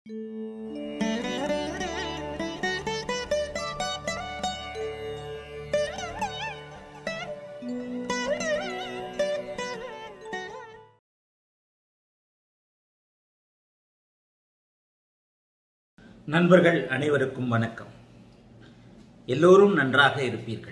நண்பர்கள் அனைவருக்கும் வணக்கம். எல்லோரும் நன்றாக இருப்பீர்கள்.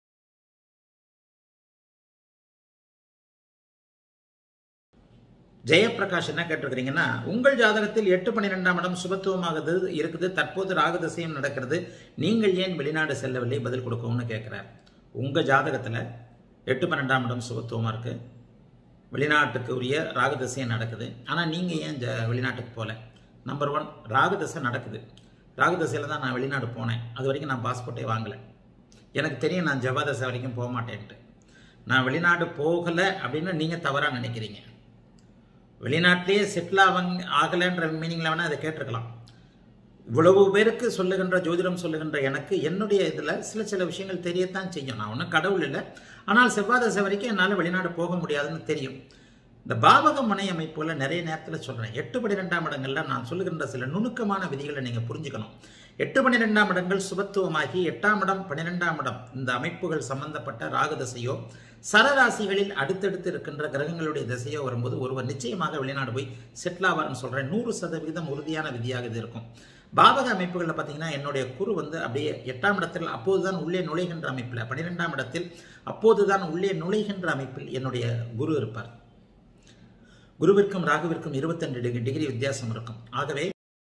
ஜெயப்பிரகாஷ் என்ன கேட்டிருக்கிறீங்கன்னா, உங்கள் ஜாதகத்தில் 8-12ஆம் இடம் சுபத்துவமாகுது இருக்குது, தற்போது ராகு திசையும் நடக்கிறது, நீங்கள் ஏன் வெளிநாடு செல்லவில்லை, பதில் கொடுக்கும்னு கேட்கிறார். உங்க ஜாதகத்துல 8-12ஆம் இடம் சுபத்துவமா இருக்கு, வெளிநாட்டுக்கு உரிய ராகு திசையும் நடக்குது. ஆனா நீங்க ஏன் வெளிநாட்டுக்கு போல? நம்பர் 1, ராகு தசை நடக்குது. ராகு தசையில் தான் நான் வெளிநாடு போனேன். அது வரைக்கும் நான் பாஸ்போர்ட்டே வாங்கலை. எனக்கு தெரியும் நான் ஜெவ்வாய் தசை வரைக்கும் போக மாட்டேன்ட்டு. நான் வெளிநாடு போகலை அப்படின்னு நீங்கள் தவறாக நினைக்கிறீங்க. வெளிநாட்டிலேயே செட்டில் ஆகலைன்ற மீனிங்கில் வேணால் அதை கேட்டிருக்கலாம். இவ்வளவு பேருக்கு சொல்லுகின்ற ஜோதிடம் சொல்லுகின்ற எனக்கு என்னுடைய இதில் சில விஷயங்கள் தெரியத்தான் செய்யும். நான் ஒன்றும் கடவுள் இல்லை. ஆனால் செவ்வாய் தசை வரைக்கும் என்னால் வெளிநாடு போக முடியாதுன்னு தெரியும். இந்த பாவக முனை அமைப்புல நிறைய நேரத்தில் சொல்றேன். 8-12ஆம் இடங்கள்ல நான் சொல்லுகின்ற சில நுணுக்கமான விதிகளை நீங்க புரிஞ்சுக்கணும். 8-12ஆம் இடங்கள் சுபத்துவமாகி 8ஆம் இடம் 12ஆம் இடம் இந்த அமைப்புகள் சம்பந்தப்பட்ட ராகு தசையோ சரராசிகளில் அடுத்தடுத்து இருக்கின்ற கிரகங்களுடைய திசையோ வரும்போது ஒருவர் நிச்சயமாக வெளிநாடு போய் செட்டில் ஆவார்னு சொல்றேன். 100% உறுதியான விதியாக இது இருக்கும். பாவக அமைப்புகளில் பார்த்தீங்கன்னா என்னுடைய குரு அப்படியே 8ஆம் இடத்தில் அப்போதுதான் உள்ளே நுழைகின்ற அமைப்பில், 12ஆம் இடத்தில் அப்போதுதான் உள்ளே நுழைகின்ற அமைப்பில் என்னுடைய குரு இருப்பார். குருவிற்கும் ராகுவிற்கும் 22 டிகிரி வித்தியாசம் இருக்கும். ஆகவே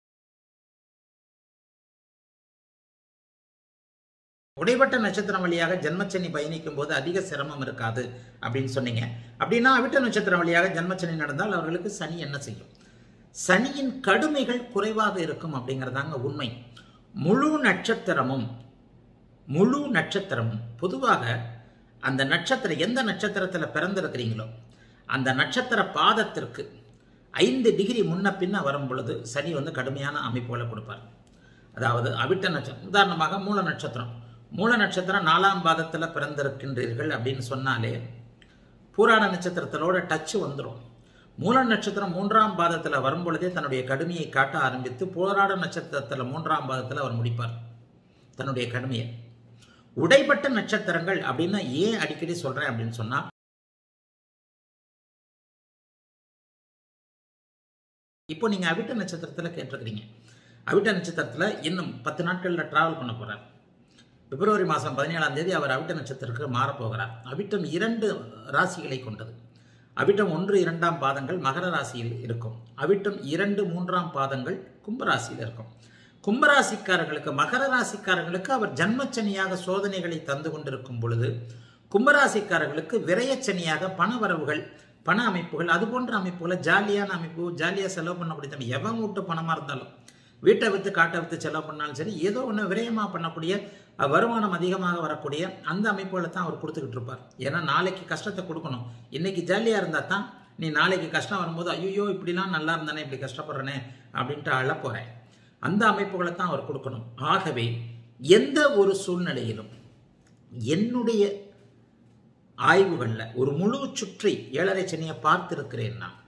உடைப்பட்ட நட்சத்திரம் வழியாக ஜென்மச்சனி பயணிக்கும் போது அதிக சிரமம் இருக்காது அப்படின்னு சொன்னீங்க. அப்படின்னா அவிட்ட நட்சத்திரம் வழியாக ஜென்மச்சனி நடந்தால் அவர்களுக்கு சனி என்ன செய்யும்? சனியின் கடுமைகள் குறைவாக இருக்கும் அப்படிங்கிறதாங்க உண்மை. முழு நட்சத்திரமும் பொதுவாக அந்த நட்சத்திரம் எந்த நட்சத்திரத்தில் பிறந்திருக்கிறீங்களோ அந்த நட்சத்திர பாதத்திற்கு 5 டிகிரி முன்ன பின்ன வரும் பொழுது சனி கடுமையான அமைப்புகளை கொடுப்பார். அதாவது அவிட்ட நட்சத்திரம், உதாரணமாக மூல நட்சத்திரம் 4ஆம் பாதத்தில் பிறந்திருக்கின்றீர்கள் அப்படின்னு சொன்னாலே பூராட நட்சத்திரத்திலோட டச்சு வந்துடும். மூல நட்சத்திரம் 3ஆம் பாதத்தில் வரும் பொழுதே தன்னுடைய கடுமையை காட்ட ஆரம்பித்து பூராட நட்சத்திரத்தில் 3ஆம் பாதத்தில் அவர் முடிப்பார் தன்னுடைய கடுமையை. உடைப்பட்ட நட்சத்திரங்கள் அப்படின்னு ஏன் அடிக்கடி சொல்றேன் அப்படின்னு சொன்னா, இப்போ நீங்க அவிட்ட நட்சத்திரத்தில் கேட்டிருக்கிறீங்க. அவிட்ட நட்சத்திரத்தில் இன்னும் 10 நாட்களில் டிராவல் பண்ண போறார். பிப்ரவரி மாதம் 17ஆம் தேதி அவர் அவிட்ட நட்சத்திரத்துக்கு மாறப்போகிறார். அவிட்டம் 2 ராசிகளை கொண்டது. அவிட்டம் 1-2ஆம் பாதங்கள் மகர ராசியில் இருக்கும். அவிட்டம் 2-3ஆம் பாதங்கள் கும்பராசியில் இருக்கும். கும்பராசிக்காரர்களுக்கு, மகர ராசிக்காரர்களுக்கு அவர் ஜன்மச்சனியாக சோதனைகளை தந்து கொண்டிருக்கும் பொழுது, கும்பராசிக்காரர்களுக்கு விரயச்சனியாக பண வரவுகள், பண அமைப்புகள், அது போன்ற அமைப்புகளை ஜாலியான அமைப்பு, ஜாலியாக செலவு பண்ணக்கூடிய, எவன் வீட்டு பணமாக இருந்தாலும் வீட்டை விற்று காட்டை விற்று செலவு பண்ணாலும் சரி, ஏதோ ஒன்று விரயமாக பண்ணக்கூடிய, வருமானம் அதிகமாக வரக்கூடிய அந்த அமைப்புகளை தான் அவர் கொடுத்துக்கிட்டு இருப்பார். ஏன்னா நாளைக்கு கஷ்டத்தை கொடுக்கணும். இன்னைக்கு ஜாலியாக இருந்தால் தான் நீ நாளைக்கு கஷ்டம் வரும்போது ஐயோ இப்படிலாம் நல்லா இருந்தானே, இப்படி கஷ்டப்படுறனே அப்படின்ட்டு அழப்போறேன். அந்த அமைப்புகளை தான் அவர் கொடுக்கணும். ஆகவே எந்த ஒரு சூழ்நிலையிலும் என்னுடைய ஆய்வுகளில் ஒரு முழு சுற்றி 7.5 சனியை பார்த்திருக்கிறேன் நான்.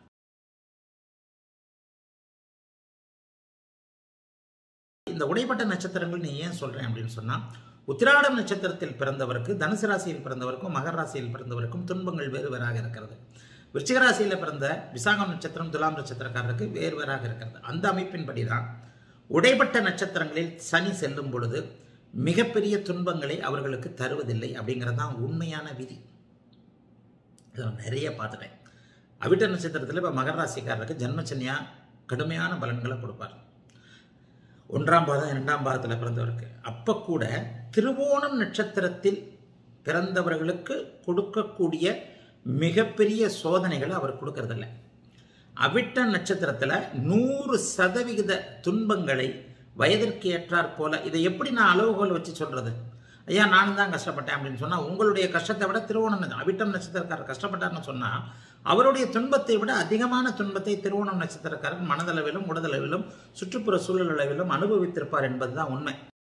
இந்த உடைப்பட்ட நட்சத்திரங்கள் நீ ஏன் சொல்றேன் அப்படின்னு சொன்னா, உத்திராடம் நட்சத்திரத்தில் பிறந்தவருக்கு, தனுசு ராசியில் பிறந்தவருக்கும் மகர ராசியில் பிறந்தவருக்கும் துன்பங்கள் வேறு வேறாக இருக்கிறது. விருச்சிக ராசியில் பிறந்த விசாகம் நட்சத்திரம், துலாம் நட்சத்திரக்காரருக்கு வேறு வேறாக இருக்கிறது. அந்த அமைப்பின்படி தான் உடைப்பட்ட நட்சத்திரங்களில் சனி செல்லும் பொழுது மிகப்பெரிய துன்பங்களை அவர்களுக்கு தருவதில்லை அப்படிங்கிறதான் உண்மையான விதி. நிறைய பார்த்துட்டேன். அவிட்ட நட்சத்திரத்தில் இப்போ மகர ராசிக்காரருக்கு ஜென்மச்சனியா கடுமையான பலன்களை கொடுப்பார். 1ஆம் பாதம் 2ஆம் பாதத்தில் பிறந்தவருக்கு. அப்போ கூட திருவோணம் நட்சத்திரத்தில் பிறந்தவர்களுக்கு கொடுக்கக்கூடிய மிகப்பெரிய சோதனைகளை அவர் கொடுக்கறதில்ல. அவிட்ட நட்சத்திரத்தில் 100% துன்பங்களை வயதிற்கு ஏற்றாற் போல, இதை எப்படி நான் அளவுகோல் வச்சு சொல்றது? ஐயா நானும் தான் கஷ்டப்பட்டேன் அப்படின்னு சொன்னால், உங்களுடைய கஷ்டத்தை விட திருவோணம் அவிட்டம் நட்சத்திரக்காரர் கஷ்டப்பட்டார்னு சொன்னால், அவருடைய துன்பத்தை விட அதிகமான துன்பத்தை திருவோணம் நட்சத்திரக்காரர் மனதளவிலும் உடலளவிலும் சுற்றுப்புற சூழல் அளவிலும் அனுபவித்திருப்பார் என்பதுதான் உண்மை.